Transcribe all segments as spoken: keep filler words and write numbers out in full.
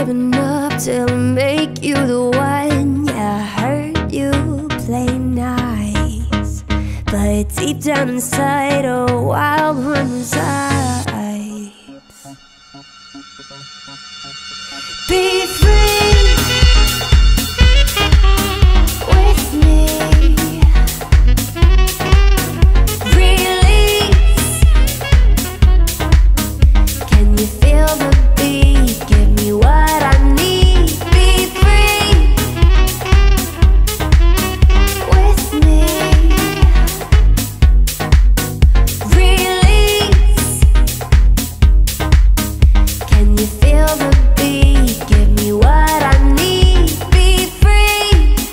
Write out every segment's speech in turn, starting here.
giving up till I make you the one. Yeah, I heard you play nice, but deep down inside a wild one resides. Be free with me. Release. Can you feel the beat? Give me what I need. Be free with me. Release. Can you feel the beat? Give me what I need. Be free.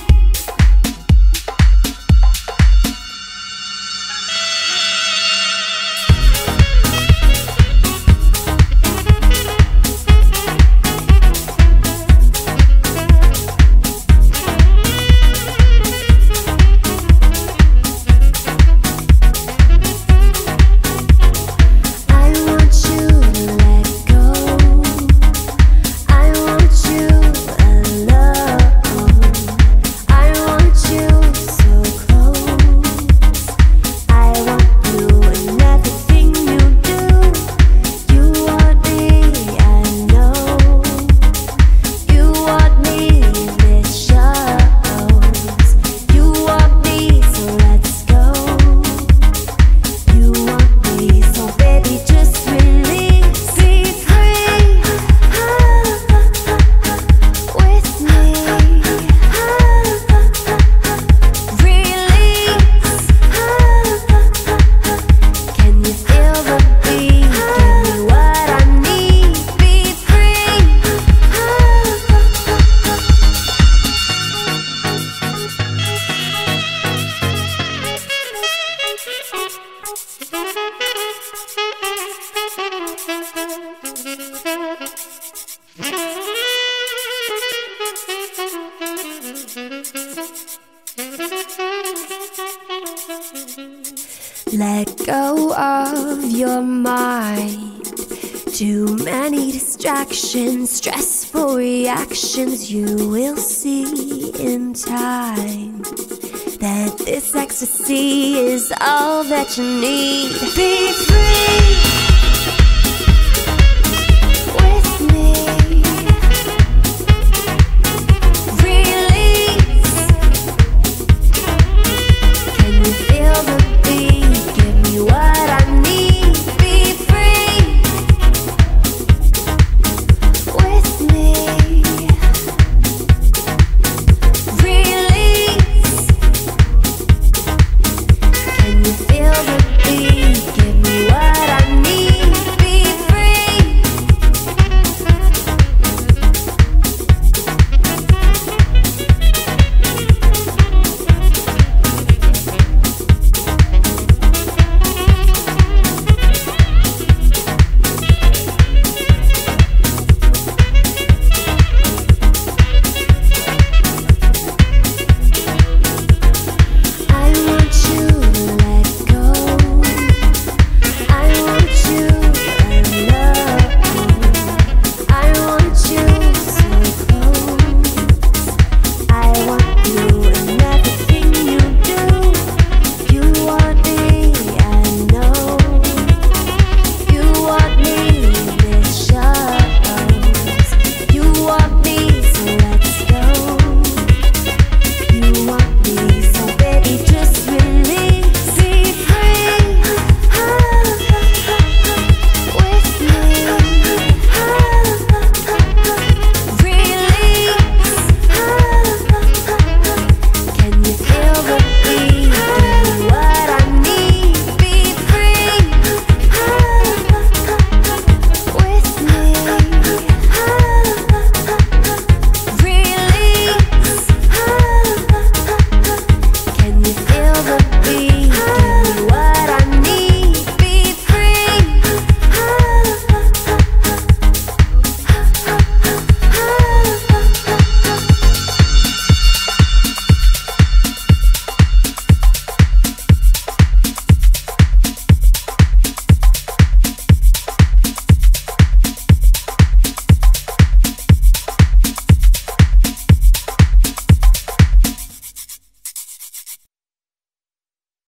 I want you to let go. I want you alone. I want you so close. I want you in everything you do. You want me, I know. You want me, this shows. You want me, so let's go. You want me, so baby, just release. Be free with me. Release. Can you feel the beat? Give me what I need. Be free. Let go of your mind. Too many distractions, stressful reactions. You will see in time that this ecstasy is all that you need. Be